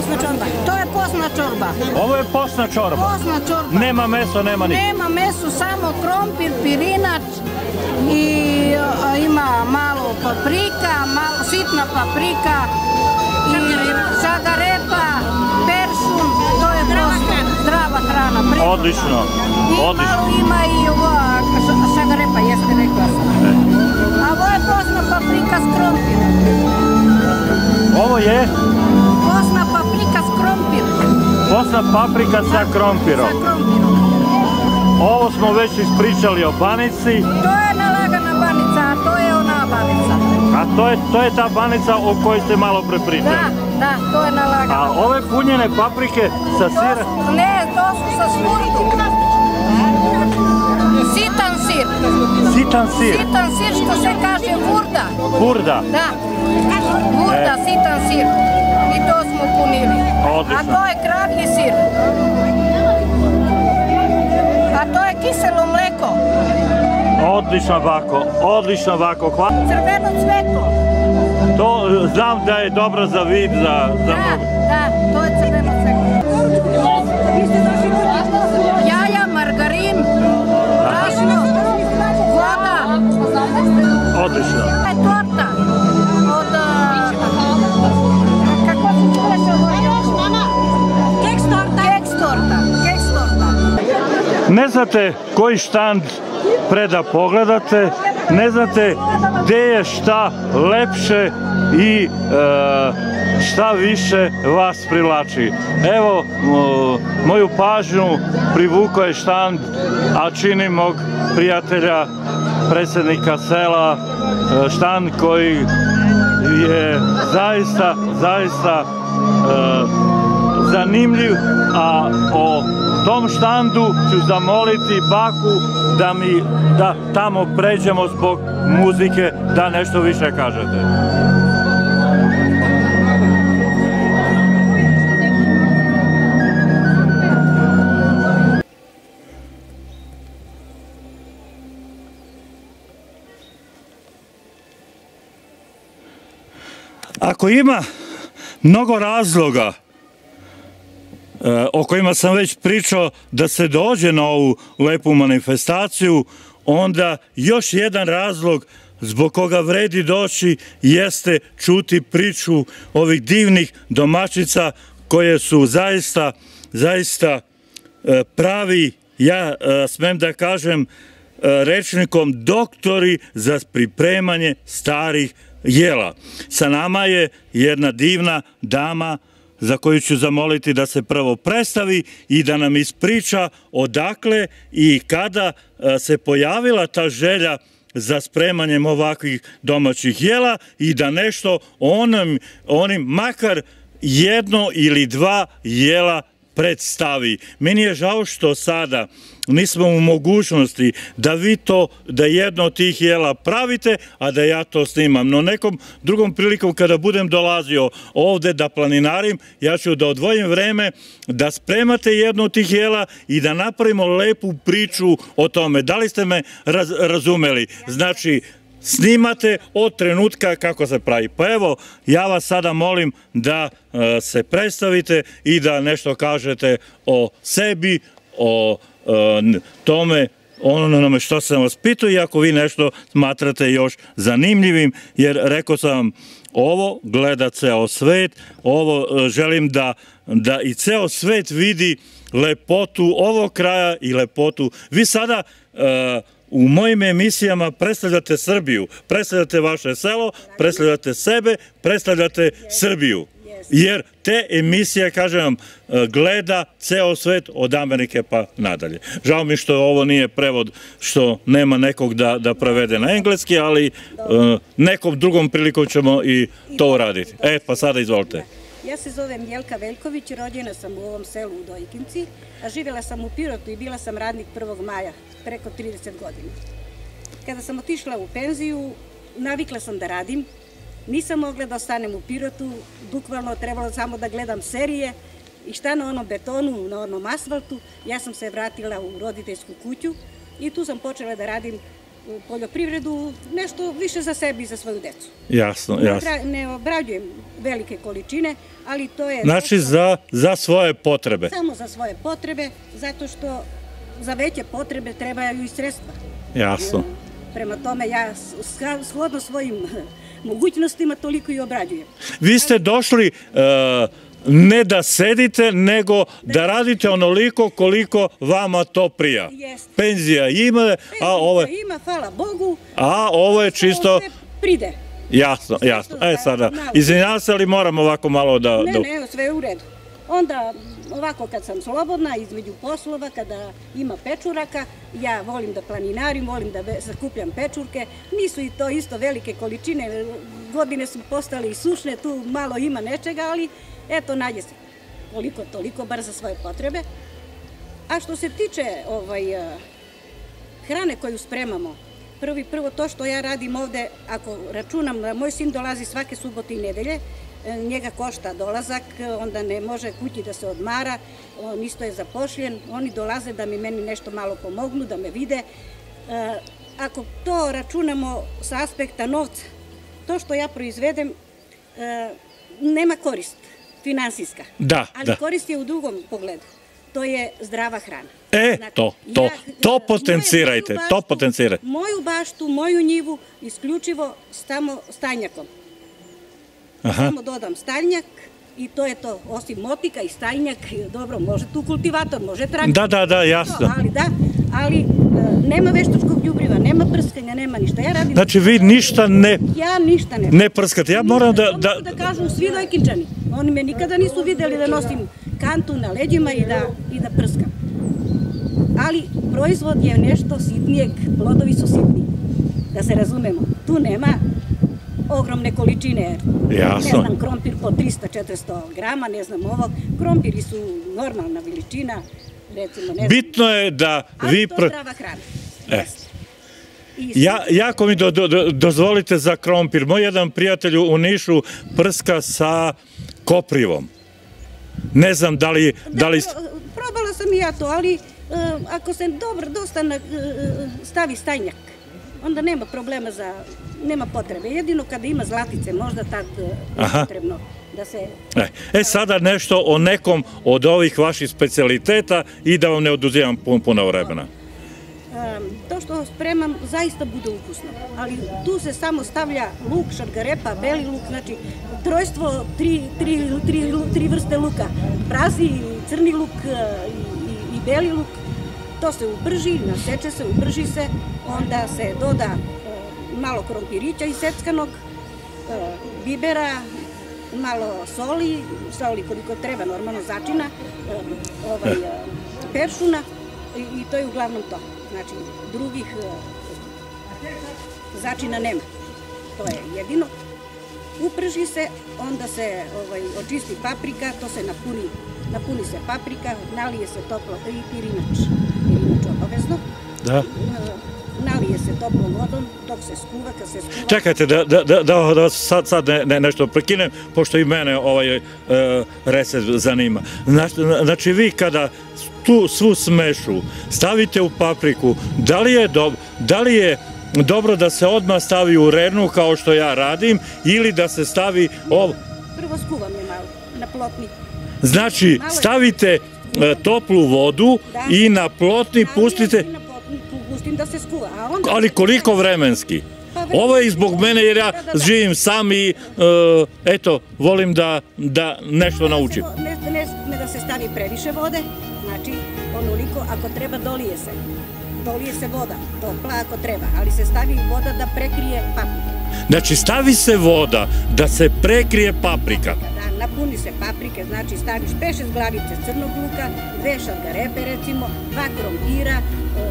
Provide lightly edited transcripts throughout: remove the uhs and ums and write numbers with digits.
posna čorba. To je posna čorba. Ovo je posna čorba. Posna čorba. Nema meso, nema ništa. Nema meso, samo krompir, pirinač i ima malo paprika, malo sitna paprika i šagarepa, peršun, to je zdrava hrana. Odlično. I malo ima i ova šagarepa, jeste rekla sam. A ovo je posna paprika s krompirom. Ovo je? Posna paprika s krompirom. Posna paprika sa krompirom. Sa krompirom. Ovo smo već ispričali o banici. To je nalagana banica, a to je ona banica. A to je ta banica o kojoj ste malo prepričali? Da, to je nalagana. A ove punjene paprike sa sira? Ne, to su sa smurtom. Sitan sir. Sitan sir? Sitan sir, što se kaže burda. Burda? Da, burda, sitan sir. I to smo punili. Odlično. A to je kravlji sir. A to je kiselo mleko. Odlično bako, odlično bako. Crveno cvetlo. To znam da je dobro za vid, za mnogo. Da, to je crveno cvetlo. Jaja, margarin, brašno, voda. Odlično. To je torta od... Kako se zove ovo? Keks torta. Keks torta, keks torta. Ne znate koji štand preda pogledate, ne znate gde je šta lepše i šta više vas privlači. Evo, moju pažnju privukao je štand, a čini mog prijatelja, predsjednika sela, štand koji je zaista zanimljiv, a o tom štandu ću zamoliti baku da tamo pređemo zbog muzike, da nešto više kažete. Ako ima mnogo razloga o kojima sam već pričao da se dođe na ovu lepu manifestaciju, onda još jedan razlog zbog koga vredi doći jeste čuti priču ovih divnih domaćica koje su zaista pravi, ja smem da kažem rečnikom, doktori za pripremanje starih jela. Sa nama je jedna divna dama za koju ću zamoliti da se prvo predstavi i da nam ispriča odakle i kada se pojavila ta želja za spremanjem ovakvih domaćih jela i da nešto onim makar jedno ili dva jela predstavi. Meni je žao što sada nismo u mogućnosti da vi to, da jedno od tih jela pravite, a da ja to snimam. No nekom drugom prilikom kada budem dolazio ovde da planinarim, ja ću da odvojim vreme da spremate jedno od tih jela i da napravimo lepu priču o tome. Da li ste me razumeli? Znači, snimate od trenutka kako se pravi. Pa evo, ja vas sada molim da se predstavite i da nešto kažete o sebi, o tome, onome što sam vas pitao, i ako vi nešto smatrate još zanimljivim, jer rekao sam, ovo gleda ceo svet, ovo želim da i ceo svet vidi lepotu ovog kraja i lepotu. Vi sada u mojim emisijama predstavljate Srbiju, predstavljate vaše selo, predstavljate sebe, predstavljate Srbiju. Jer te emisije, kažem vam, gleda ceo svet od Amerike pa nadalje. Žao mi što ovo nije prevod, što nema nekog da prevede na engleski, ali nekom drugom prilikom ćemo i to uraditi. Pa sada izvolite. Ja se zovem Jelka Veljković, rođena sam u ovom selu u Dojkinci, a živjela sam u Pirotu i bila sam radnik 1. maja, preko 30 godina. Kada sam otišla u penziju, navikla sam da radim. Nisam mogla da ostanem u Pirotu, bukvalno trebalo samo da gledam serije i šta na onom betonu, na onom asfaltu. Ja sam se vratila u roditeljsku kuću i tu sam počela da radim poljoprivredu nešto više za sebe i za svoju decu. Jasno, jasno. Ne obrađujem velike količine, ali to je... Znači za svoje potrebe. Samo za svoje potrebe, zato što za veće potrebe trebaju i sredstva. Jasno. Prema tome ja shodno svojim mogućnostima toliko i obrađujem. Vi ste došli ne da sedite, nego da radite onoliko koliko vama to prija. Penzija ima, ima, hvala Bogu. A ovo je čisto... Pride. Jasno, jasno. Sada, izvinjavam se, ali moram ovako malo da... Ne, sve je u redu. Onda, ovako kad sam slobodna, između poslova, kada ima pečuraka, ja volim da planinarim, volim da sakupljam pečurke. Nisu i to isto velike količine, godine su postale i sušne, tu malo ima nečega, ali eto, nađe se koliko toliko, bar za svoje potrebe. A što se tiče hrane koju spremamo, prvo to što ja radim ovde, ako računam da moj sin dolazi svake subote i nedelje, njega košta dolazak, onda ne može kući da se odmara, on isto je zapošljen, oni dolaze da mi meni nešto malo pomognu, da me vide. Ako to računamo sa aspekta novca, to što ja proizvedem nema korist, finansijska, ali korist je u drugom pogledu. To je zdrava hrana. To potencirajte, to potencirajte. Moju baštu, moju njivu, isključivo samo stajnjakom. Samo dodam stajnjak i to je to. Osim motika i stajnjak, dobro, može tu kultivator, može traktor. Da, jasno. Ali nema veštačkog đubriva, nema prskanja, nema ništa. Znači vi ništa ne... Ja ništa ne prskate. Ja moram da kažu svi Dojkinčani. Oni me nikada nisu videli da nosim kantu na leđima i da prskam. Ali proizvod je nešto sitnijeg, plodovi su sitni. Da se razumemo. Tu nema ogromne količine. Jasno. Ne znam, krompir po 300-400 grama, ne znam ovo. Krompiri su normalna veličina. Bitno je da vi... Ali to je zdrava hrana. Jako mi dozvolite za krompir. Moj jedan prijatelj u Nišu prska sa koprivom. Ne znam da li... Probala sam i ja to, ali ako se dobro dosta stavi stajnjak, onda nema problema nema potrebe. Jedino kada ima zlatice, možda tad je potrebno da se... Sada nešto o nekom od ovih vaših specijaliteta i da vam ne oduzimam puno vremena. To što spremam zaista bude ukusno, ali tu se samo stavlja luk, šargarepa, beli luk, znači trojstvo, tri vrste luka, prazi, crni luk i beli luk. To se ubrži, naseče se, ubrži se, onda se doda malo krompirića iseckanog, bibera, malo soli koliko treba, normalno začina, peršuna i to je uglavnom to. Znači, drugih začina nema. To je jedino. Uprži se, onda se očisti paprika, to se napuni se paprika, nalije se toplo i pirinač obavezno. Da. Nalije se toplom vodom dok se skuva, kad se skuva... Čekajte, da vas sad nešto prekinem, pošto i mene ovaj recept zanima. Znači vi kada tu svu smešu stavite u papriku, da li je dobro da se odmah stavi u rernu kao što ja radim ili da se stavi... Prvo skuvam je malo, na plotni. Znači stavite toplu vodu i na plotni pustite... Pustim da se skuva. Ali koliko vremenski? Ovo je i zbog mene jer ja živim sam i eto, volim da nešto naučim. Ne sme da se stavi previše vode, znači onoliko, ako treba dolije se voda, topla ako treba, ali se stavi voda da prekrije papriku. Znači stavi se voda da se prekrije paprika. Da, napuni se paprike, znači staviš 5-6 glavice crnog luka, 2 šargarepe recimo, 2 krompira,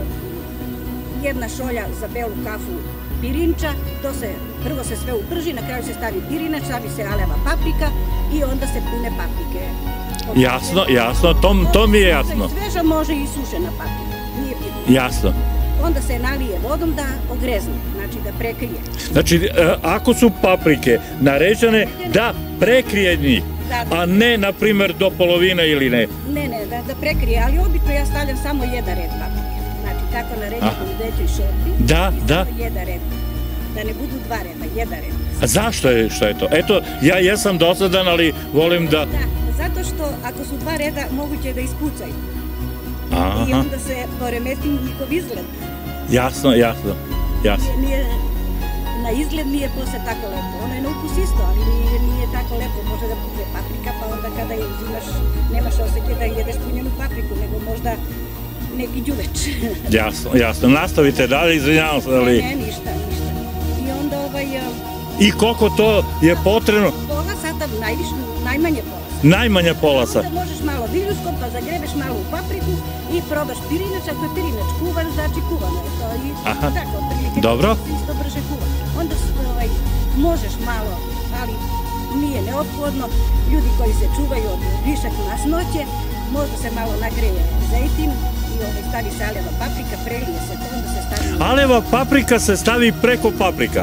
1 šolja za belu kafu pirinča, prvo se sve uprži, na kraju se stavi pirinač, stavi se aleva paprika i onda se pune paprike. Jasno, to mi je jasno. Može i sveža, može i sušena paprika, nije bitno. Jasno. Onda se nalije vodom da ogrezne, znači da prekrije. Znači, ako su paprike naređene, da prekrije njih, a ne, na primjer, do polovine ili ne? Ne, da prekrije, ali obično ja stavljam samo 1 red paprike. Znači, tako naređeno u većoj šerpi. Da, da. Jedan red. Da ne budu dva reda, jedan red. A zašto je što je to? Eto, ja jesam dosadan, ali volim da... Da, zato što ako su dva reda, moguće je da ispucaju. Aha. I onda se poremeti njihov izgled. Jasno, jasno, jasno. Na izgled nije posle tako lepo. Ono je na ukus isto, ali nije tako lepo. Može da bude paprika, pa onda kada je uzimaš, nemaš osjećaj da jedeš punjenu papriku, nego možda neki đuveč. Jasno, jasno. Nastavite dalje, izvinjavam se, ali... Ne, ništa. I onda I koliko to je potrebno? Pola sata, najmanje pola sata. Najmanje pola sata. Onda možeš malo viljuskom, pa zagrebeš malo u papriku i probaš pirinač. Ako je pirinač kuvan, znači kuvano je to. I tako, otprilike. Dobro. Isto brže kuva. Onda možeš malo, ali nije neophodno. Ljudi koji se čuvaju od višak masnoće, možda se malo nagreje zejtin i stavi se aleva paprika, prelije se, onda se stavi... Aleva paprika se stavi preko paprika?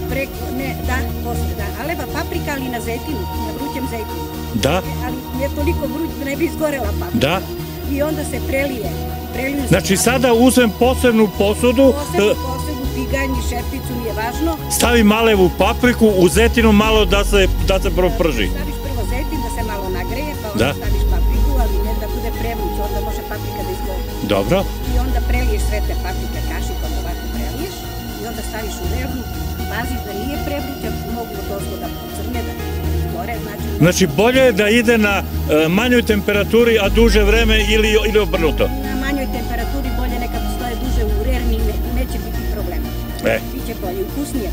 Posle, da. Aleva paprika, ali na zejtinu, na vrućem zejtinu. Da. Ali nije toliko vruć da ne bi izgorela paprika. Da. I onda se prelije. Znači sada uzmem posebnu posudu... Posebnu tiganj i šerpicu, nije važno. Stavim alevu papriku, u zejtinu malo da se proprži. Staviš prvo zejtin da se malo nagreje, pa onda staviš papriku, ali ne da bude prevruć, onda može paprika da izgori. Dobro. I onda preliješ sve te paprike kašikom, ovako preliješ i onda staviš u vrelu, paziš da nije prevruća, mogu dozgo da crne, da izgore, znači bolje je da ide na manjoj temperaturi, a duže vreme ili obrnuto? Na manjoj temperaturi bolje neka stoje duže u urerni, neće biti problema. Biće bolje, ukusnije.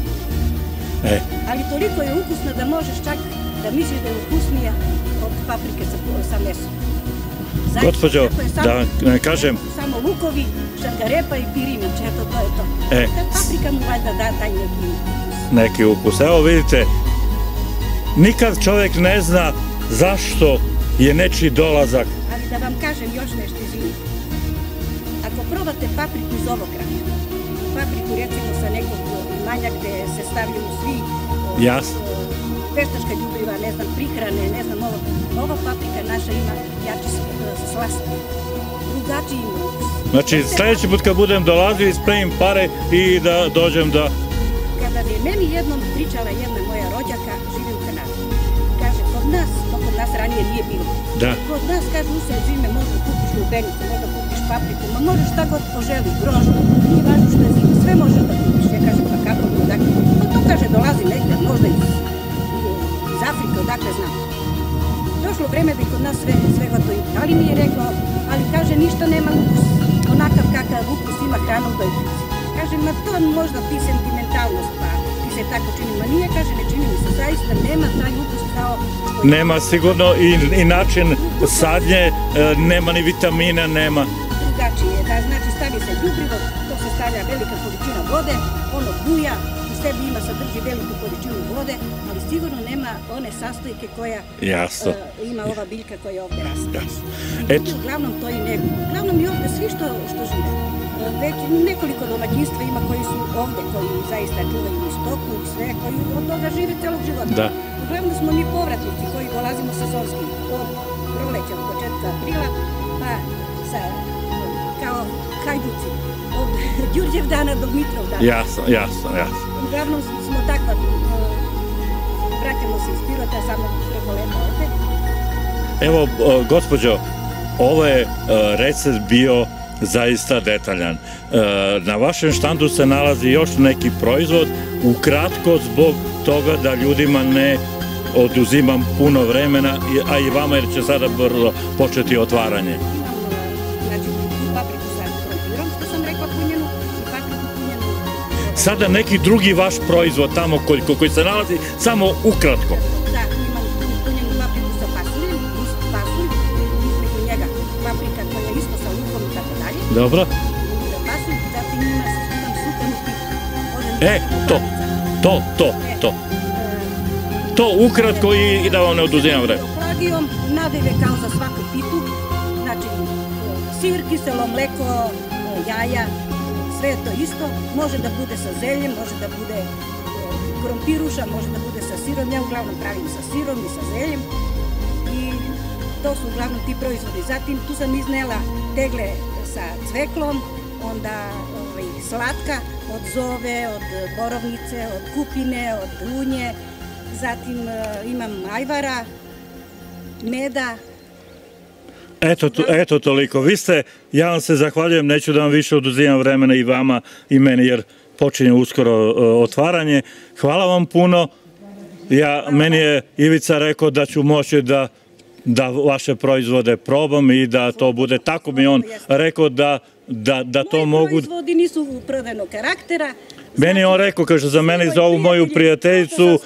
Ali toliko je ukusno da možeš čak da misliš da je ukusnija od paprike sa mesom. Gospođo, da kažem... Samo lukovi, šargarepa i pirinač, eto to je to. Paprika mu valjda da taj neki ukus. Evo vidite, nikad čovjek ne zna zašto je nečiji dolazak. Ali da vam kažem još nešto, izvinite. Ako probate papriku iz ovog kraja, papriku recimo sa nekog imanja gde se stavljaju svi veštačka đubriva, ne znam, prihrane, ne znam, ova paprika naša ima jači slast, drugačiji ukus. Znači, sljedeći put kad budem dolazio, ispremim pare i da dođem da... Kada bi meni jednom pričala jedna moja rođaka, živi u Kanadi. Kaže, kod nas ranije nije bilo. Da. Kod nas, kaže, usred zime možda kupiš lubenicu, možda kupiš papriku, ma možeš tako poželi, grožu, nije važno što je zime, sve možeš da kupiš. Ja kažem, pa kako bi odakle? Pa to, kaže, dolazi nekde, možda iz Afrike, odakle znam. Došlo vreme da je kod nas sve gotovo, ali mi je rekao, ali kaže, ništa nema ukus, onakav kakav ukus ima hranom dojkici. Kaže, ma to možda ti sentimentalnost, pa ti se tako čini, ma nije, kaže, ne čini mi se, zaista nema taj ukus kao... Nema sigurno i način sadnje, nema ni vitamina, nema... Drugačije, da, znači stavi se đubrivo, to se stavlja velika količina vode, ono buja, u sebi sadrži veliku količinu vode, ali sigurno nema one sastojke koja ima ova biljka koja ovdje raste. Uglavnom to i ne. Uglavnom i ovdje svi što žive. Već nekoliko domaćinstva ima koji su ovdje, koji zaista čuvaju i stoku i sve, koji od toga žive celog života. Uglavnom smo mi povratnici koji dolazimo sezonski od proleća, od početka aprila, pa kao hajduci, od Đurđevdana do Mitrovdana. Jasno. Uglavnom smo takva, vraćamo se iz Pirota, samo preko leta ovdje. Evo, gospođo, ovo je recept bio zaista detaljan. Na vašem štandu se nalazi još neki proizvod, ukratko zbog toga da ljudima ne oduzimam puno vremena, a i vama jer će sada brzo početi otvaranje. Znači, papriku sa krompirom, što sam rekla, punjenu, i papriku punjenu. Sada neki drugi vaš proizvod tamo koji se nalazi, samo ukratko. Da, imam punjenu papriku sa pasuljem, pasulj, između njega paprika koja je isto sa lukom i tako dalje. Dobro. Pasulj, zatim imam sukanu pitu. To ukratko i da vam ne oduzimam vreme. Plagijom, nadeve kao za svaku pitu, znači sir, kiselo mleko, jaja, sve je to isto. Može da bude sa zeljem, može da bude krompiruša, može da bude sa sirom. Ja uglavnom pravim sa sirom i sa zeljem. I to su uglavnom ti proizvodi. Zatim tu sam iznela tegle sa cveklom, onda slatka od zove, od borovnice, od kupine, od lunje, zatim imam ajvara, meda. Eto toliko. Ja vam se zahvaljujem, neću da vam više oduzimam vremena i vama i meni, jer počinje uskoro otvaranje. Hvala vam puno. Meni je Ivica rekao da ću moći da vaše proizvode probam i da to bude. Tako mi on rekao da to mogu... Moji proizvodi nisu prodanog karaktera. Meni je on rekao, kaže, za mene i za ovu moju prijateljicu,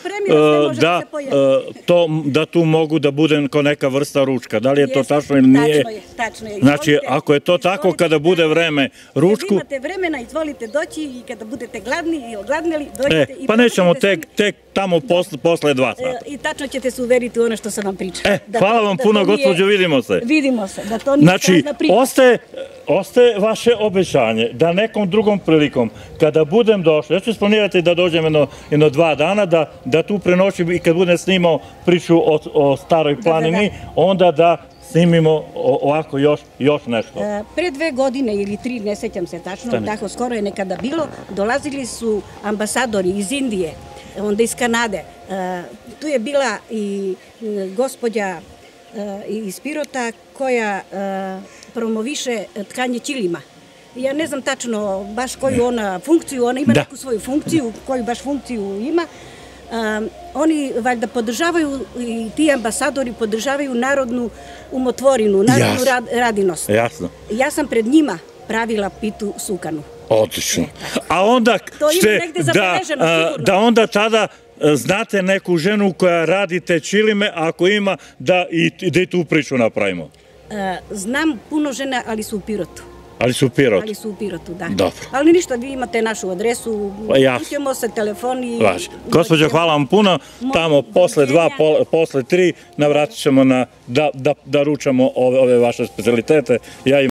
da tu mogu da budem kao neka vrsta ručka. Da li je to tačno ili nije? Tačno je. Znači, ako je to tako, kada bude vreme ručku... Kad imate vremena, izvolite doći i kada budete gladni i ogladnili, dođite i... Pa nećemo tek tamo posle 2 sata. I tačno ćete se uveriti u ono što sam vam pričala. Hvala vam puno, gospođo, vidimo se. Vidimo se, da to nije prazna priča. Ostaje vaše obećanje da nekom drugom prilikom, kada budem došao, ja ću isplanirati da dođem jedno 2 dana, da tu prenoćim i kad budem snimao priču o Staroj planini, onda da snimimo ovako još nešto. Pre 2 godine ili 3, ne sećam se tačno, tako skoro je nekada bilo, dolazili su ambasadori iz Indije, onda iz Kanade. Tu je bila i gospođa iz Pirota koja promoviše tkanje ćilima. Ja ne znam tačno baš koju ona funkciju, ona ima neku svoju funkciju, koju baš funkciju ima. Oni valjda podržavaju, i ti ambasadori podržavaju narodnu umotvorinu, narodnu radinost. Jasno. Ja sam pred njima pravila pitu sukanu. Odlično. A onda da onda tada znate neku ženu koja radi te ćilime, ako ima, da i tu priču napravimo. Znam puno žena, ali su u Pirotu. Ali su u Pirotu? Ali su u Pirotu, da. Dobro. Ali ništa, vi imate našu adresu, pitamo se, telefon i... Gospođo, hvala vam puno. Tamo posle 2, posle 3 navratit ćemo da ručamo ove vaše specialitete.